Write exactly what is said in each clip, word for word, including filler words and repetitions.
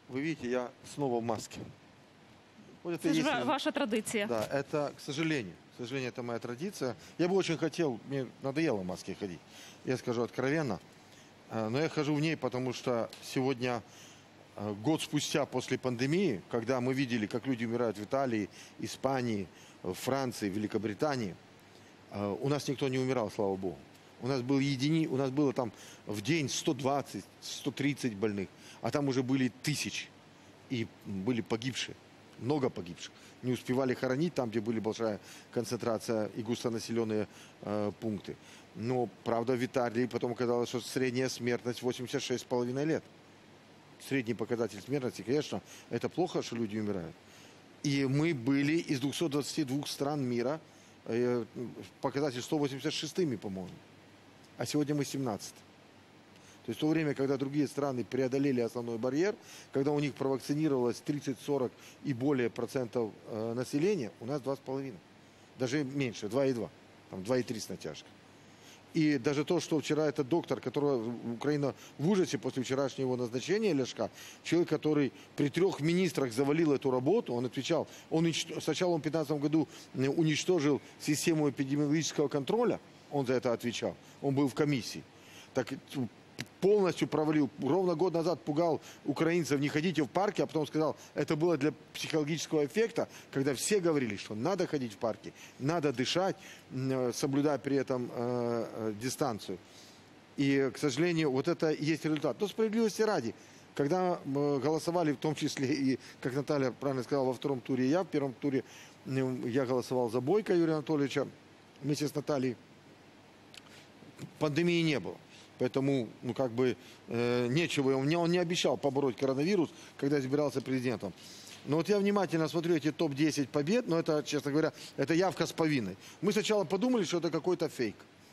Вы видите, я снова в маске. Вот это Це ж есть- ва- ваша традиція. Да, это, к сожалению. К сожалению, это моя традиция. Я бы очень хотел, мне надоело в маске ходить. Я скажу откровенно. Э, Но я хожу в ней, потому что сегодня, э, год спустя после пандемии, когда мы видели, как люди умирают в Италии, Испании, в Франции, Великобритании, э, у нас никто не умирал, слава Богу. У нас, был едини, у нас было там в день сто двадцать — сто тридцать больных, а там уже были тысячи. И были погибшие, много погибших. Не успевали хоронить там, где были большая концентрация и густонаселенные э, пункты. Но, правда, в Италии потом оказалось, что средняя смертность восемьдесят шесть с половиной лет. Средний показатель смертности, конечно, это плохо, что люди умирают. И мы были из двухсот двадцати двух стран мира, э, показатель сто восемьдесят шестыми, по-моему. А сегодня мы семнадцатые. То есть в то время, когда другие страны преодолели основной барьер, когда у них провакцинировалось тридцать-сорок и более процентов э, населения, у нас два с половиной. Даже меньше, два и два. Там два и три с натяжкой. И даже то, что вчера этот доктор, которого Украина в ужасе после вчерашнего назначения, Ляшка, человек, который при трех министрах завалил эту работу, он отвечал, он унич- сначала он в две тысячи пятнадцатом году уничтожил систему эпидемиологического контроля, он за это отвечал, он был в комиссии. Так полностью провалил. Ровно год назад пугал украинцев: не ходите в парки, а потом сказал, это было для психологического эффекта, когда все говорили, что надо ходить в парки, надо дышать, соблюдая при этом э, э, дистанцию. И, к сожалению, вот это и есть результат. Но справедливости ради, когда мы голосовали, в том числе и, как Наталья правильно сказала, во втором туре я, в первом туре я голосовал за Бойко Юрия Анатольевича вместе с Натальей, пандемии не было. Поэтому, ну, как бы, э, нечего. Он, он не обещал побороть коронавирус, когда избирался президентом. Но вот я внимательно смотрю эти топ десять побед, но это, честно говоря, это явка с повинной. Мы сначала подумали, что это какой-то фейк.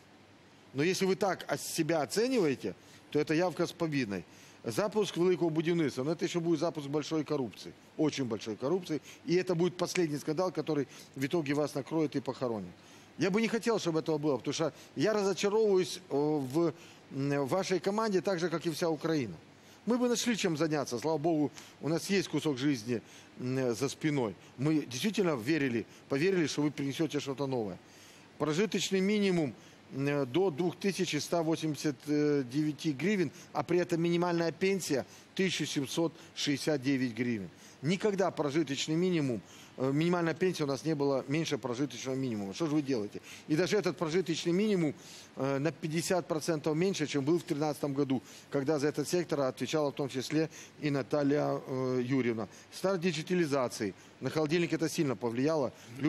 Но если вы так себя оцениваете, то это явка с повинной. Запуск великого будівництва, но это еще будет запуск большой коррупции, очень большой коррупции. И это будет последний скандал, который в итоге вас накроет и похоронит. Я бы не хотел, чтобы этого было, потому что я разочаровываюсь в вашей команде так же, как и вся Украина. Мы бы нашли чем заняться, слава Богу, у нас есть кусок жизни за спиной. Мы действительно верили, поверили, что вы принесете что-то новое. Прожиточный минимум до две тысячи ста восьмидесяти девяти гривен, а при этом минимальная пенсия тысяча семьсот шестьдесят девять гривен. Никогда прожиточный минимум, минимальная пенсия у нас не была меньше прожиточного минимума. Что же вы делаете? И даже этот прожиточный минимум на пятьдесят процентов меньше, чем был в две тысячи тринадцатом году, когда за этот сектор отвечала в том числе и Наталья Юрьевна. Старт диджитализации. На холодильник это сильно повлияло.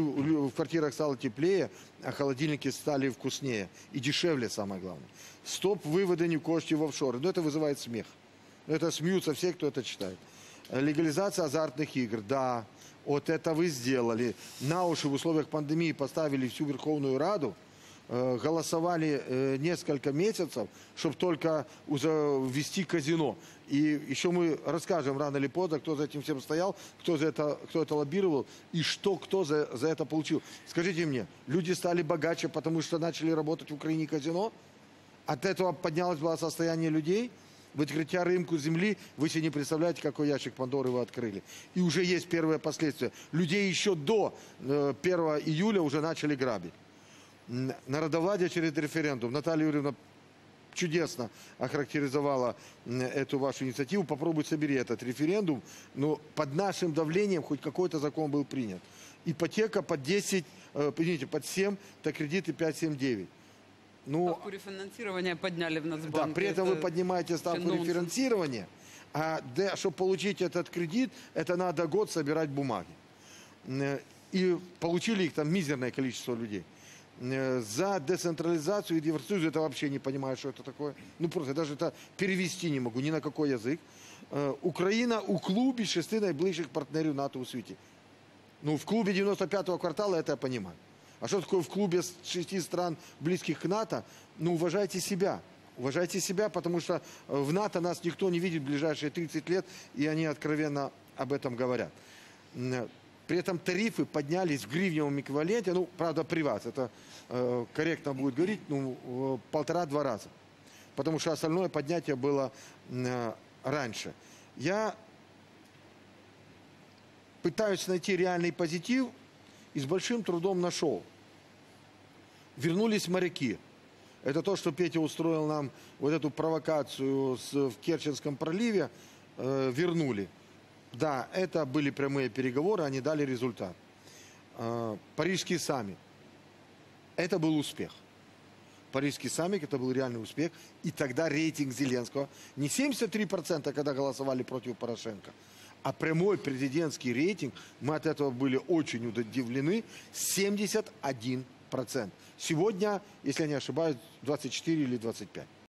В квартирах стало теплее, а холодильники стали вкуснее. И дешевле, самое главное. Стоп выводу коштів в офшоры. Но это вызывает смех. Это смеются все, кто это читает. Легализация азартных игр. Да, вот это вы сделали. На уши в условиях пандемии поставили всю Верховную Раду. Э, голосовали э, несколько месяцев, чтобы только ввести казино. И еще мы расскажем рано или поздно, кто за этим всем стоял, кто, за это, кто это лоббировал и что кто за, за это получил. Скажите мне, люди стали богаче, потому что начали работать в Украине казино? От этого поднялось благосостояние людей? В открытие рынку земли вы себе не представляете, какой ящик Пандоры вы открыли. И уже есть первые последствия. Людей еще до первого июля уже начали грабить. Народовладие через референдум. Наталья Юрьевна чудесно охарактеризовала эту вашу инициативу. Попробуй собери этот референдум. Но под нашим давлением хоть какой-то закон был принят. Ипотека под десять, извините, под семь, так кредиты пять, семь, девять. Ну, ставку рефинансирования подняли в Нацбанке. Да, при этом вы поднимаете ставку рефинансирования, а для, чтобы получить этот кредит, это надо год собирать бумаги. И получили их там мизерное количество людей. За децентрализацию и диверсификацию это вообще не понимаю, что это такое. Ну просто даже это перевести не могу ни на какой язык. Україна у клубе шести найближчих партнерів НАТО у світі. Ну в клубе девяносто пятого квартала это я понимаю. А что такое в клубе шести стран, близких к НАТО? Ну, уважайте себя. Уважайте себя, потому что в НАТО нас никто не видит в ближайшие тридцать лет, и они откровенно об этом говорят. При этом тарифы поднялись в гривневом эквиваленте, ну, правда, при вас, это э, корректно будет говорить, ну, полтора-два раза. Потому что остальное поднятие было э, раньше. Я пытаюсь найти реальный позитив и с большим трудом нашел. Вернулись моряки. Это то, что Петя устроил нам, вот эту провокацию с, в Керченском проливе, э, вернули. Да, это были прямые переговоры, они дали результат. Э, Парижский саммит. Это был успех. Парижский саммит, это был реальный успех. И тогда рейтинг Зеленского, не семьдесят три процента, когда голосовали против Порошенко, а прямой президентский рейтинг, мы от этого были очень удивлены, семьдесят один процент. Сегодня, если я не ошибаюсь, двадцать четыре или двадцать пять.